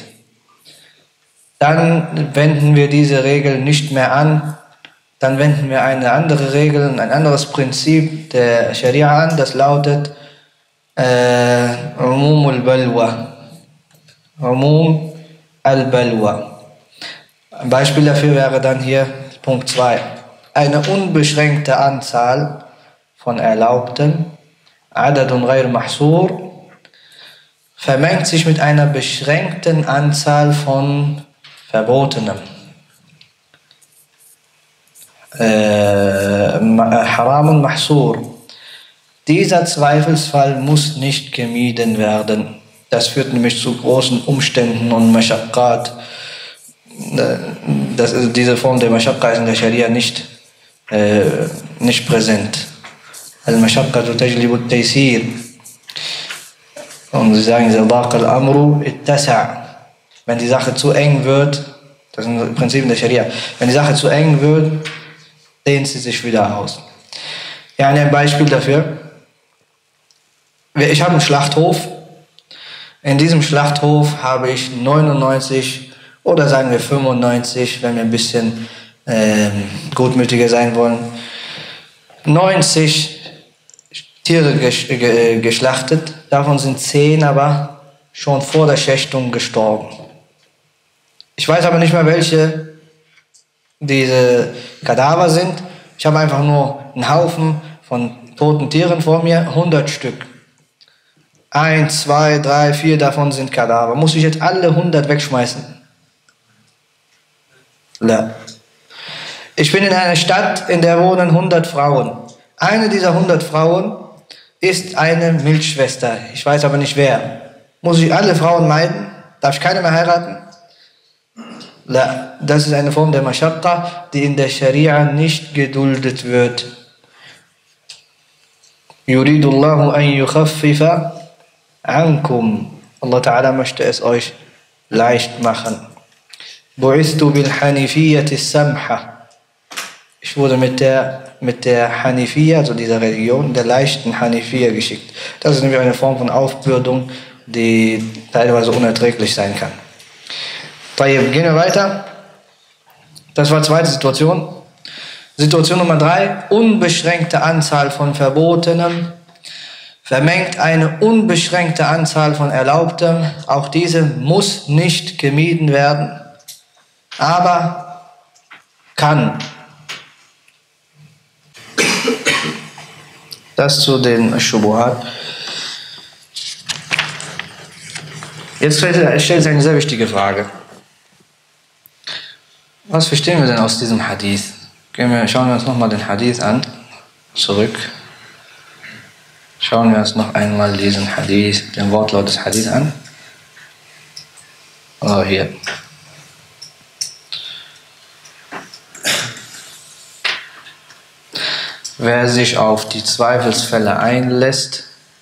dann wenden wir diese Regel nicht mehr an. Dann wenden wir eine andere Regel, ein anderes Prinzip der Scharia an, das lautet Umum al-Balwa. Umum al-Balwa. Ein Beispiel dafür wäre dann hier Punkt 2. Eine unbeschränkte Anzahl von Erlaubten, Adadun ghayr mahsur, vermengt sich mit einer beschränkten Anzahl von Verbotenem. Haramun mahsur. Dieser Zweifelsfall muss nicht gemieden werden. Das führt nämlich zu großen Umständen und Mashaqqat. Diese Form der Mashaqqa ist in der Scharia nicht präsent. Al-Mashaqqatu tajlibu at-Taysir. Und sie sagen, al-Amru ittasa'. Wenn die Sache zu eng wird, das sind Prinzipien der Scharia, wenn die Sache zu eng wird, dehnt sie sich wieder aus. Ja, ein Beispiel dafür. Ich habe einen Schlachthof. In diesem Schlachthof habe ich 99 oder sagen wir 95, wenn wir ein bisschen gutmütiger sein wollen, 90 Tiere geschlachtet. Davon sind 10 aber schon vor der Schächtung gestorben. Ich weiß aber nicht mehr, welche diese Kadaver sind. Ich habe einfach nur einen Haufen von toten Tieren vor mir, 100 Stück. 1, 2, 3, 4 davon sind Kadaver. Muss ich jetzt alle 100 wegschmeißen? La. Ich bin in einer Stadt, in der wohnen 100 Frauen. Eine dieser 100 Frauen ist eine Milchschwester. Ich weiß aber nicht wer. Muss ich alle Frauen meiden? Darf ich keine mehr heiraten? La. Das ist eine Form der Mashaqqa, die in der Scharia nicht geduldet wird. Yuridullahu an yukhaffifa ankum. Allah Ta'ala möchte es euch leicht machen. Bu'istu bil Hanifiyyati samha. Ich wurde mit der Hanifiyya, also dieser Religion, der leichten Hanifiyya geschickt. Das ist nämlich eine Form von Aufbürdung, die teilweise unerträglich sein kann. Gehen wir weiter. Das war die zweite Situation. Situation Nummer 3. Unbeschränkte Anzahl von Verbotenem vermengt eine unbeschränkte Anzahl von Erlaubtem. Auch diese muss nicht gemieden werden, aber kann. Das zu den Shubuhat. Jetzt stellt sich eine sehr wichtige Frage. Was verstehen wir denn aus diesem Hadith? Schauen wir uns nochmal den Hadith an. Zurück. Schauen wir uns noch einmal diesen Hadith, den Wortlaut des Hadith an. Oh, hier. Wer sich auf die Zweifelsfälle einlässt,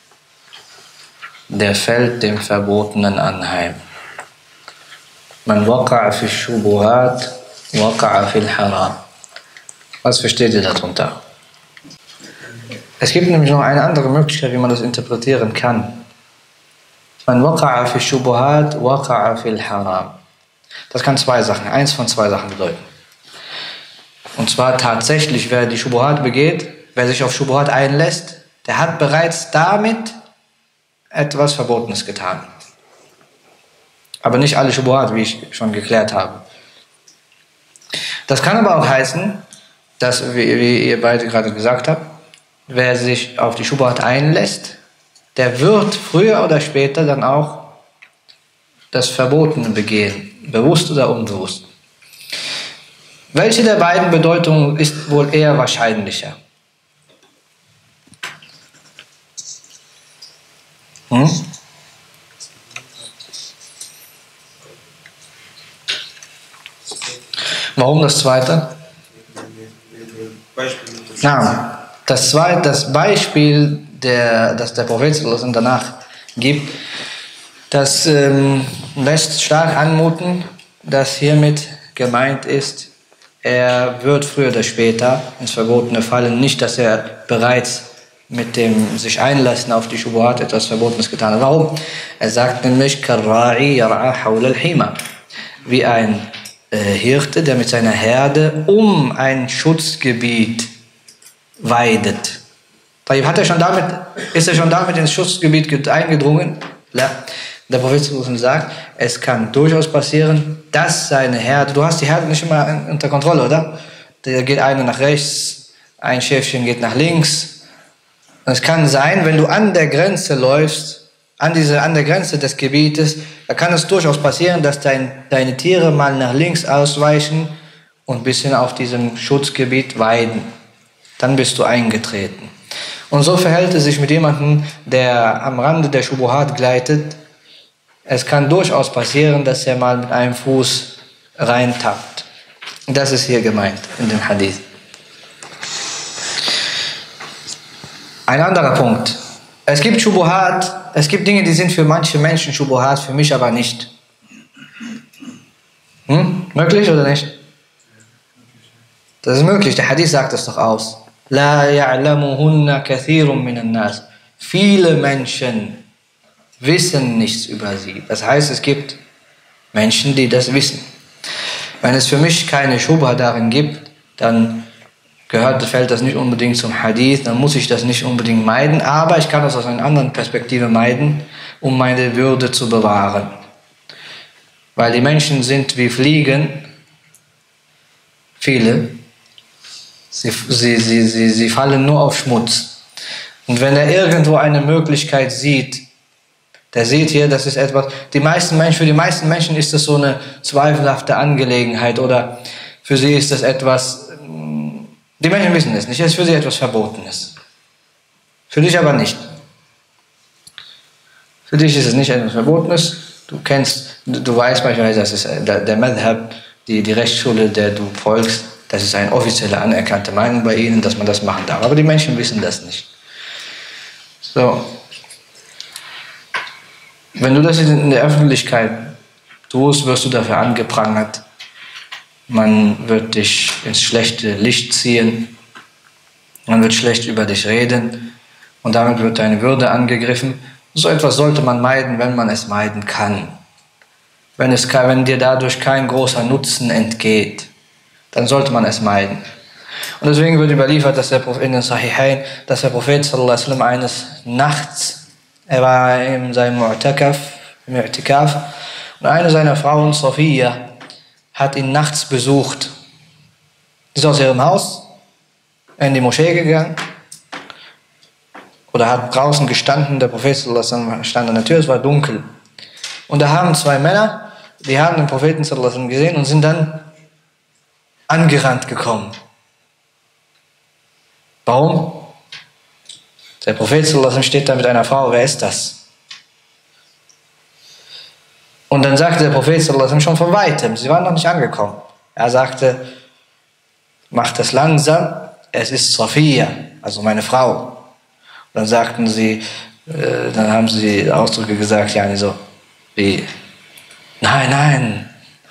der fällt dem Verbotenen anheim. Man waqa'a fi shubuhat, waqa'a fil haram. Was versteht ihr darunter? Es gibt nämlich noch eine andere Möglichkeit, wie man das interpretieren kann. Man waqa'a fi shubuhat, waqa'a fil haram. Das kann eins von zwei Sachen bedeuten. Und zwar tatsächlich, wer die Shubuhat begeht, wer sich auf Shubuhat einlässt, der hat bereits damit etwas Verbotenes getan. Aber nicht alle Shubuhat, wie ich schon geklärt habe. Das kann aber auch heißen, dass, wie ihr beide gerade gesagt habt, wer sich auf die Shubuhat einlässt, der wird früher oder später dann auch das Verbotene begehen, bewusst oder unbewusst. Welche der beiden Bedeutungen ist wohl eher wahrscheinlicher? Warum das zweite? Na, das Beispiel, das der Prophet danach gibt, das lässt stark anmuten, dass hiermit gemeint ist, er wird früher oder später ins Verbotene fallen. Nicht, dass er bereits mit dem sich einlassen auf die Schubuhat etwas Verbotenes getan hat. Warum? Er sagt nämlich, Karra'i yar'a hawla al-hima, wie ein Hirte, der mit seiner Herde um ein Schutzgebiet weidet. Ist er schon damit ins Schutzgebiet eingedrungen? Ja. Der Prophet sagt, es kann durchaus passieren, dass seine Herde, du hast die Herde nicht immer unter Kontrolle, oder? Da geht eine nach rechts, ein Schäfchen geht nach links. Und es kann sein, wenn du an der Grenze läufst, an der Grenze des Gebietes, da kann es durchaus passieren, dass deine Tiere mal nach links ausweichen und ein bisschen auf diesem Schutzgebiet weiden. Dann bist du eingetreten. Und so verhält es sich mit jemandem, der am Rande der Schubuhat gleitet. Es kann durchaus passieren, dass er mal mit einem Fuß reintappt. Das ist hier gemeint in dem Hadith. Ein anderer Punkt. Es gibt Schubuhat, es gibt Dinge, die sind für manche Menschen Schubuhat, für mich aber nicht. Möglich oder nicht? Das ist möglich, der Hadith sagt es doch aus. La ya'lamuhunna kathirun minan nas. Viele Menschen wissen nichts über sie. Das heißt, es gibt Menschen, die das wissen. Wenn es für mich keine Schubha darin gibt, dann fällt das nicht unbedingt zum Hadith, dann muss ich das nicht unbedingt meiden, aber ich kann das aus einer anderen Perspektive meiden, um meine Würde zu bewahren. Weil die Menschen sind wie Fliegen, viele, sie fallen nur auf Schmutz. Und wenn er irgendwo eine Möglichkeit sieht, der sieht hier, das ist etwas, für die meisten Menschen ist das so eine zweifelhafte Angelegenheit oder für sie ist das etwas, die Menschen wissen es nicht, es ist für sie etwas Verbotenes. Für dich aber nicht. Für dich ist es nicht etwas Verbotenes, du weißt beispielsweise, das ist der Madhab, die Rechtsschule, der du folgst, das ist eine offizielle anerkannte Meinung bei ihnen, dass man das machen darf. Aber die Menschen wissen das nicht. So. Wenn du das in der Öffentlichkeit tust, wirst du dafür angeprangert. Man wird dich ins schlechte Licht ziehen. Man wird schlecht über dich reden. Und damit wird deine Würde angegriffen. So etwas sollte man meiden, wenn man es meiden kann. Wenn dir dadurch kein großer Nutzen entgeht, dann sollte man es meiden. Und deswegen wird überliefert, dass der Prophet in den Sahihain, dass der Prophet sallallahu alaihi wasallam eines Nachts, er war in seinem I'tikaf, und eine seiner Frauen, Sophia, hat ihn nachts besucht. Sie ist aus ihrem Haus in die Moschee gegangen oder hat draußen gestanden, der Prophet sallallahu alaihi wasallam stand an der Tür, es war dunkel. Und da haben zwei Männer, die haben den Propheten sallallahu alaihi wasallam gesehen und sind dann angerannt gekommen. Warum? Der Prophet sallallahu alaihi wasallam steht da mit einer Frau, wer ist das? Und dann sagte der Prophet sallallahu alaihi wasallam schon von weitem, sie waren noch nicht angekommen. Er sagte, macht das langsam, es ist Sophia, also meine Frau. Und dann sagten sie, dann haben sie Ausdrücke gesagt, ja, so wie, nein,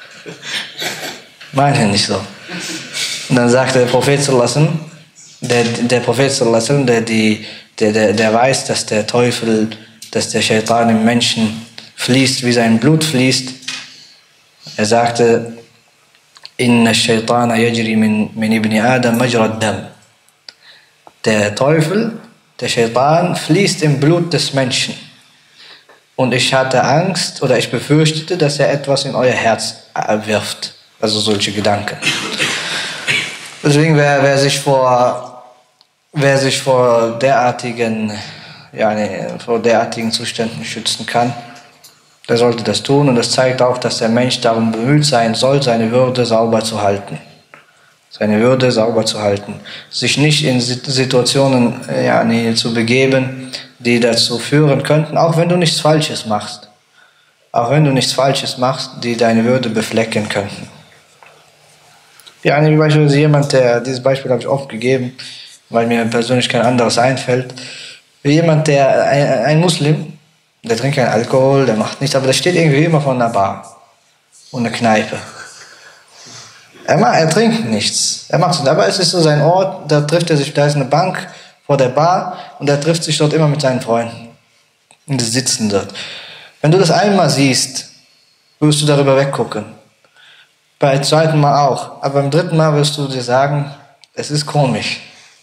meine nicht so. Und dann sagte der Prophet sallallahu alaihi wasallam, der Prophet sallallahu alaihi wasallam, der weiß, dass der Teufel, dass der Shaitan im Menschen fließt, wie sein Blut fließt. Er sagte, Inna Shaitana yajri min ibni Adam majra ad-dam. Der Teufel, der Shaitan, fließt im Blut des Menschen. Und ich hatte Angst oder ich befürchtete, dass er etwas in euer Herz wirft. Also solche Gedanken. Deswegen, wer sich vor derartigen Zuständen schützen kann, der sollte das tun. Und das zeigt auch, dass der Mensch darum bemüht sein soll, seine Würde sauber zu halten. Sich nicht in Situationen zu begeben, die dazu führen könnten, auch wenn du nichts Falsches machst, die deine Würde beflecken könnten. Wie beispielsweise jemand, dieses Beispiel habe ich oft gegeben, weil mir persönlich kein anderes einfällt, wie jemand, ein Muslim, der trinkt keinen Alkohol, der macht nichts, aber der steht irgendwie immer vor einer Bar und einer Kneipe. Er trinkt nichts, er macht nichts, aber es ist so sein Ort, da trifft er sich, da ist eine Bank vor der Bar und er trifft sich dort immer mit seinen Freunden und die sitzen dort. Wenn du das einmal siehst, wirst du darüber weggucken. Beim zweiten Mal auch, aber beim dritten Mal wirst du dir sagen, es ist komisch.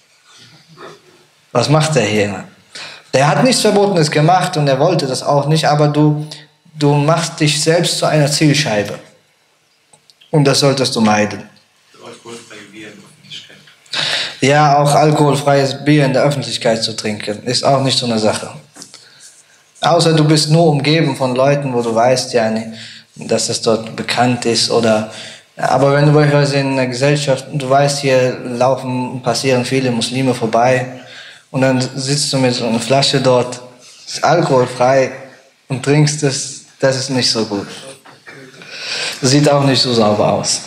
Was macht der hier? Der hat nichts Verbotenes gemacht und er wollte das auch nicht, aber du machst dich selbst zu einer Zielscheibe. Und das solltest du meiden. Alkoholfreies Bier in der Öffentlichkeit. Ja, auch alkoholfreies Bier in der Öffentlichkeit zu trinken, ist auch nicht so eine Sache. Außer du bist nur umgeben von Leuten, wo du weißt, ja, dass das dort bekannt ist. Aber wenn du beispielsweise in einer Gesellschaft, du weißt, hier passieren viele Muslime vorbei und dann sitzt du mit so einer Flasche dort, ist alkoholfrei und trinkst es, das ist nicht so gut. Sieht auch nicht so sauber aus.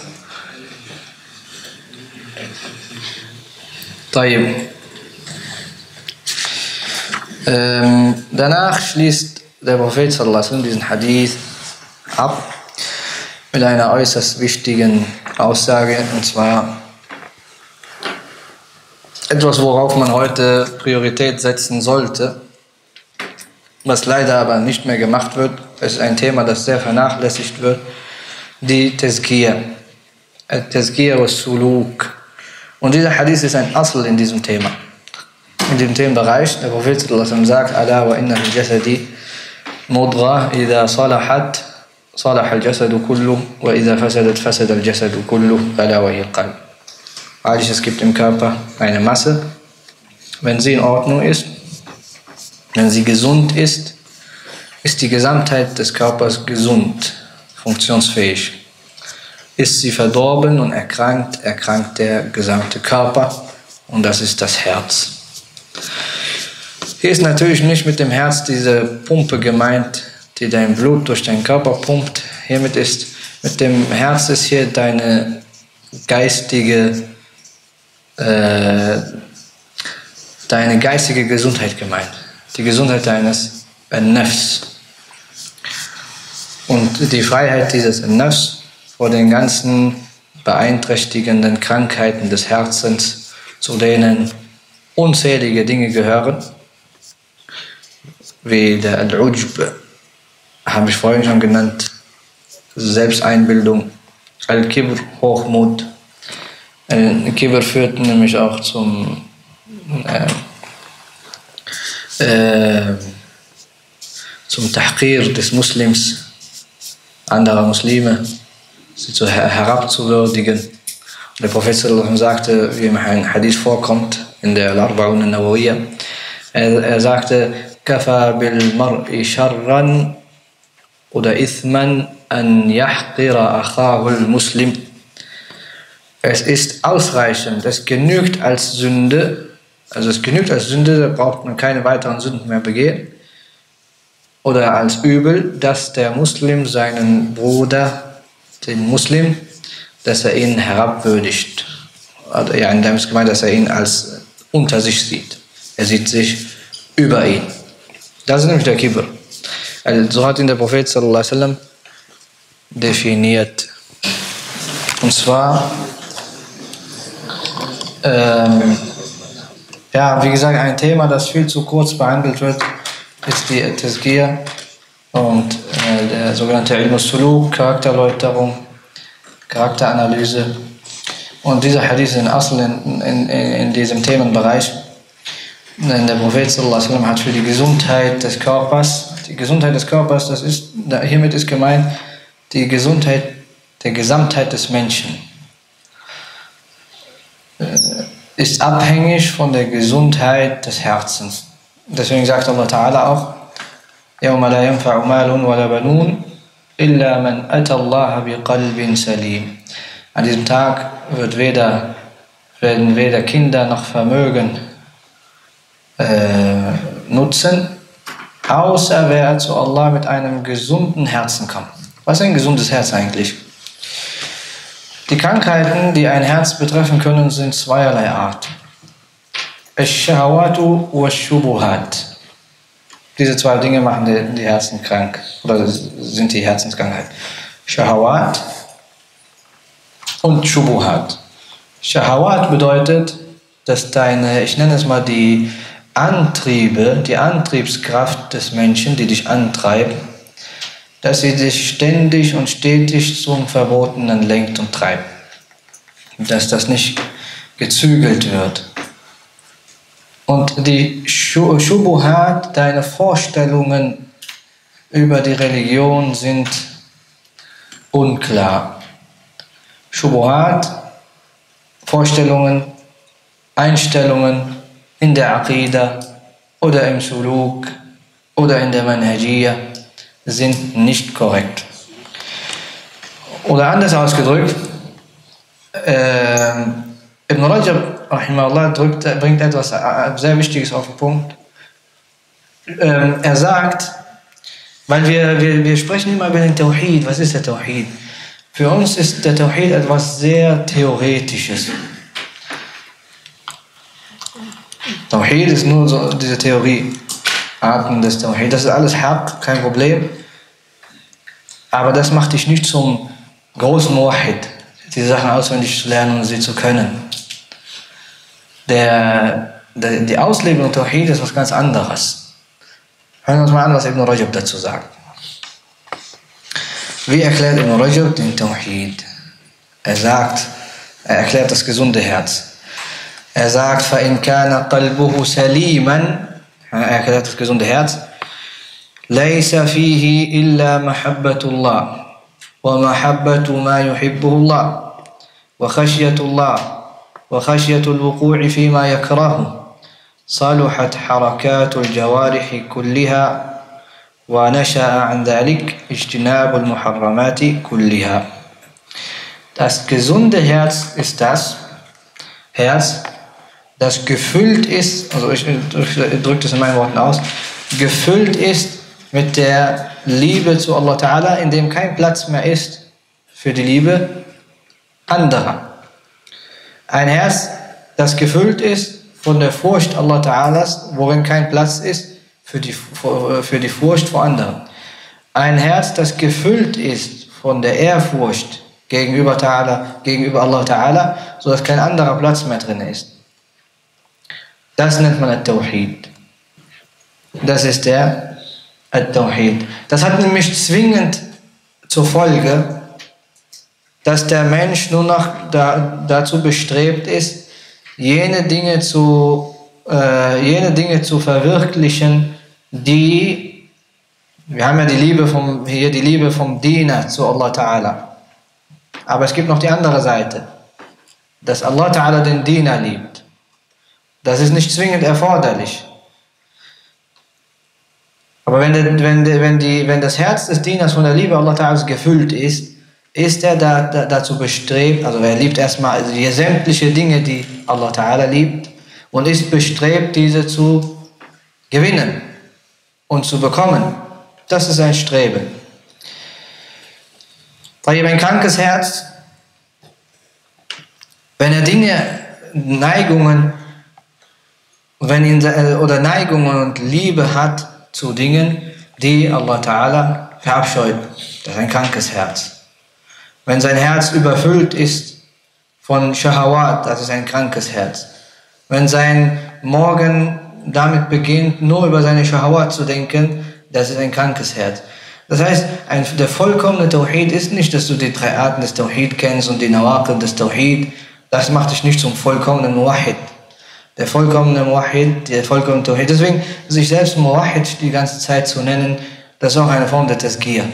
Danach schließt der Prophet sallallahu alaihi wasallam diesen Hadith ab mit einer äußerst wichtigen Aussage, und zwar etwas, worauf man heute Priorität setzen sollte, was leider aber nicht mehr gemacht wird. Es ist ein Thema, das sehr vernachlässigt wird. Die Tazkiyah. Tazkiyah wa Suluk. Und dieser Hadith ist ein Asl in diesem Thema. In diesem Themenbereich, der Prophet sallallahu alaihi wasallam sagt, Ala wa inna fil jasadi mudghah, idha salahat, salaha al-jasadu kulluh, wa idha fasadat, fasada al-jasadu kulluh, ala wa hiya al-qalb. Eigentlich, es gibt im Körper eine Masse. Wenn sie in Ordnung ist, wenn sie gesund ist, ist die Gesamtheit des Körpers gesund, funktionsfähig. Ist sie verdorben und erkrankt, erkrankt der gesamte Körper, und das ist das Herz. Hier ist natürlich nicht mit dem Herz diese Pumpe gemeint, die dein Blut durch deinen Körper pumpt. Mit dem Herz ist hier deine geistige Gesundheit gemeint. Die Gesundheit deines Nafs. Und die Freiheit dieses Nafs vor den ganzen beeinträchtigenden Krankheiten des Herzens, zu denen unzählige Dinge gehören, wie der Al-Ujb, habe ich vorhin schon genannt, Selbsteinbildung, Al-Kibr, Hochmut. Kibr führt nämlich auch zum Tahqir des Muslims, anderer Muslime, sie zu herabzuwürdigen. Und der Prophet sallallahu alaihi wasallam sagte, wie im Hadith vorkommt, in der Al-Arba'un an-Nawawiyya, er sagte, Kafa bil mar'i sharran oder ithman an yahqira akhahu al-Muslim. Es ist ausreichend, es genügt als Sünde, da braucht man keine weiteren Sünden mehr begehen, oder als Übel, dass der Muslim seinen Bruder, den Muslim, dass er ihn herabwürdigt. Oder ja, in dem ist gemeint, dass er ihn als unter sich sieht. Er sieht sich über ihn. Das ist nämlich der Kibr. Also, so hat ihn der Prophet sallallahu alaihi wasallam definiert. Und zwar, wie gesagt, ein Thema, das viel zu kurz behandelt wird, ist die Tazkiyah und der sogenannte Ilm al-Suluk, Charaktererläuterung, Charakteranalyse. Und dieser Hadith ist ein Asl in diesem Themenbereich. Denn der Prophet sallallahu alaihi wasallam hat für die Gesundheit des Körpers, hiermit ist gemeint die Gesundheit der Gesamtheit des Menschen, ist abhängig von der Gesundheit des Herzens. Deswegen sagt Allah Ta'ala auch, يَوْمَ لَا يَنْفَعُ مَالٌ وَلَا بَنُونَ إِلَّا مَنْ أَتَى اللَّهَ بِقَلْبٍ سَلِيمٍ. An diesem Tag werden weder Kinder noch Vermögen nutzen, außer wer zu Allah mit einem gesunden Herzen kommt. Was ist ein gesundes Herz eigentlich? Die Krankheiten, die ein Herz betreffen können, sind zweierlei Art. Ash-Shahawatu wa-Shubuhat. Diese zwei Dinge machen die Herzen krank, oder sind die Herzenskrankheit. Shahawat und Shubuhat. Shahawat bedeutet, dass ich nenne es mal die Antriebe, die Antriebskraft des Menschen, die dich antreibt, dass sie dich ständig und stetig zum Verbotenen lenkt und treibt. Dass das nicht gezügelt wird. Und die Shubuhat, deine Vorstellungen über die Religion sind unklar. Shubuhat, Vorstellungen, Einstellungen in der Aqidah oder im Suluk oder in der Manhajiyya sind nicht korrekt. Oder anders ausgedrückt, Ibn Rajab rahimahullah bringt etwas sehr Wichtiges auf den Punkt. Er sagt, weil wir sprechen immer über den Tawhid. Was ist der Tawhid? Für uns ist der Tawhid etwas sehr Theoretisches. Tawhid ist nur so diese Theoriearten des Tawhid. Das ist alles Haqq, kein Problem. Aber das macht dich nicht zum großen Muwahhid, die Sachen auswendig zu lernen und sie zu können. Die Auslegung von Tawhid ist was ganz anderes. Hören wir uns mal an, was Ibn Rajab dazu sagt. Wie erklärt Ibn Rajab den Tawhid? Er erklärt das gesunde Herz. Er sagt, فَإِنْ كَانَ قَلْبُهُ سَلِيمًا, er erklärt das gesunde Herz, لَيْسَ فِيهِ إِلَّا مَحَبَّةُ اللَّهِ وَمَحَبَّةُ مَا يُحِبُّهُ اللَّهِ وَخَشْيَةُ اللَّهِ وخشية الوقوع فيما يكره صلحت حركات الجوارح كلها ونشأ عن ذلك اجتناب المحرمات كلها. Das gesunde Herz ist das Herz, das gefüllt ist, also ich drücke das in meinen Worten aus, gefüllt ist mit der Liebe zu Allah Ta'ala, in dem kein Platz mehr ist für die Liebe anderer. Ein Herz, das gefüllt ist von der Furcht Allah Ta'alas, worin kein Platz ist für die Furcht vor anderen. Ein Herz, das gefüllt ist von der Ehrfurcht gegenüber Allah Ta'ala, sodass kein anderer Platz mehr drin ist. Das nennt man At-Tawhid. Das ist der At-Tawhid. Das hat nämlich zwingend zur Folge, dass der Mensch nur noch dazu bestrebt ist, jene Dinge zu verwirklichen, wir haben ja die Liebe vom Diener zu Allah Ta'ala. Aber es gibt noch die andere Seite, dass Allah Ta'ala den Diener liebt. Das ist nicht zwingend erforderlich. Aber wenn das Herz des Dieners von der Liebe Allah Ta'ala gefüllt ist er dazu bestrebt, also er liebt erstmal die sämtliche Dinge, die Allah Ta'ala liebt, und ist bestrebt, diese zu gewinnen und zu bekommen. Das ist ein Streben. Weil ein krankes Herz, wenn er Neigungen und Liebe hat zu Dingen, die Allah Ta'ala verabscheut, das ist ein krankes Herz. Wenn sein Herz überfüllt ist von Shahawat, das ist ein krankes Herz. Wenn sein Morgen damit beginnt, nur über seine Shahawat zu denken, das ist ein krankes Herz. Das heißt, der vollkommene Tawhid ist nicht, dass du die 3 Arten des Tawhid kennst und die Nawaqid des Tawhid. Das macht dich nicht zum vollkommenen Muwahhid. Der vollkommene Muwahhid, der vollkommene Tawhid. Deswegen, sich selbst Muwahhid die ganze Zeit zu nennen, das ist auch eine Form der Tazkiyah.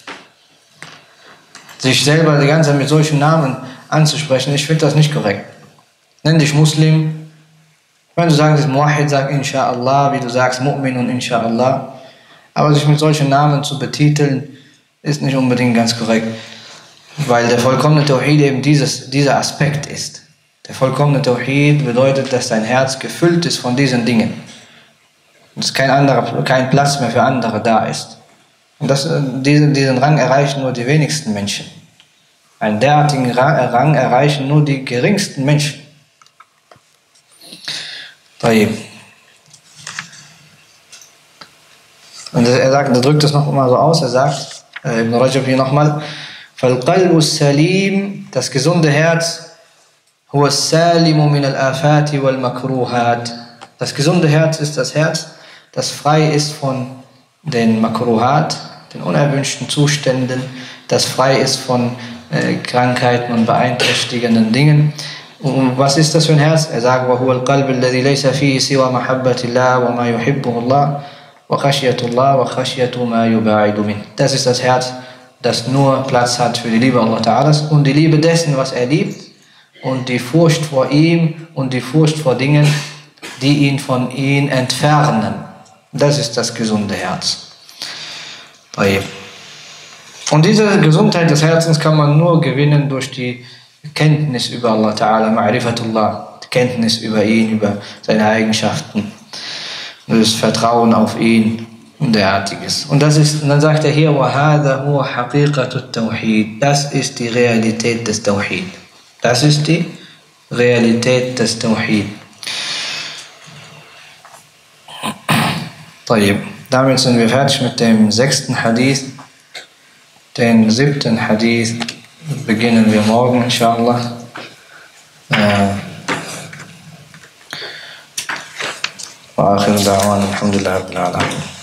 Sich selber die ganze Zeit mit solchen Namen anzusprechen, ich finde das nicht korrekt. Nenn dich Muslim. Wenn du sagst, Muwahhid, sag Insha'Allah, wie du sagst Mu'min und Insha'Allah. Aber sich mit solchen Namen zu betiteln, ist nicht unbedingt ganz korrekt. Weil der vollkommene Tawhid eben dieser Aspekt ist. Der vollkommene Tawhid bedeutet, dass dein Herz gefüllt ist von diesen Dingen. Dass kein Platz mehr für andere da ist. Und diesen Rang erreichen nur die wenigsten Menschen. Einen derartigen Rang erreichen nur die geringsten Menschen. طيب. Und er sagt, er drückt es noch mal so aus, er sagt, Ibn Rajab hier nochmal, فالقلب السليم, das gesunde Herz, هو السالم من الآفات والمكروهات. Das gesunde Herz ist das Herz, das frei ist von den Makruhat, den unerwünschten Zuständen, das frei ist von Krankheiten und beeinträchtigenden Dingen. Und was ist das für ein Herz? Er sagt, وهو القلب الذي ليس فيه سوى محبة الله وما يحبه الله وخشية الله وخشية ما يباعد منه. Das ist das Herz, das nur Platz hat für die Liebe Allah Ta'ala und die Liebe dessen, was er liebt, und die Furcht vor ihm und die Furcht vor Dingen, die ihn von ihm entfernen. Das ist das gesunde Herz. Und diese Gesundheit des Herzens kann man nur gewinnen durch die Kenntnis über Allah Ta'ala, Ma'rifatullah, Kenntnis über ihn, über seine Eigenschaften, das Vertrauen auf ihn und derartiges. Und das ist, und dann sagt er hier, وَهَذَا هُوَ حَقِيقَةُ التَّوْحِيدِ. Das ist die Realität des Tawhid. Das ist die Realität des Tawhid. Damit sind wir fertig mit dem 6. Hadith. Den 7. Hadith beginnen wir morgen, inshallah. وآخر دعوانا الحمد لله رب العالمين.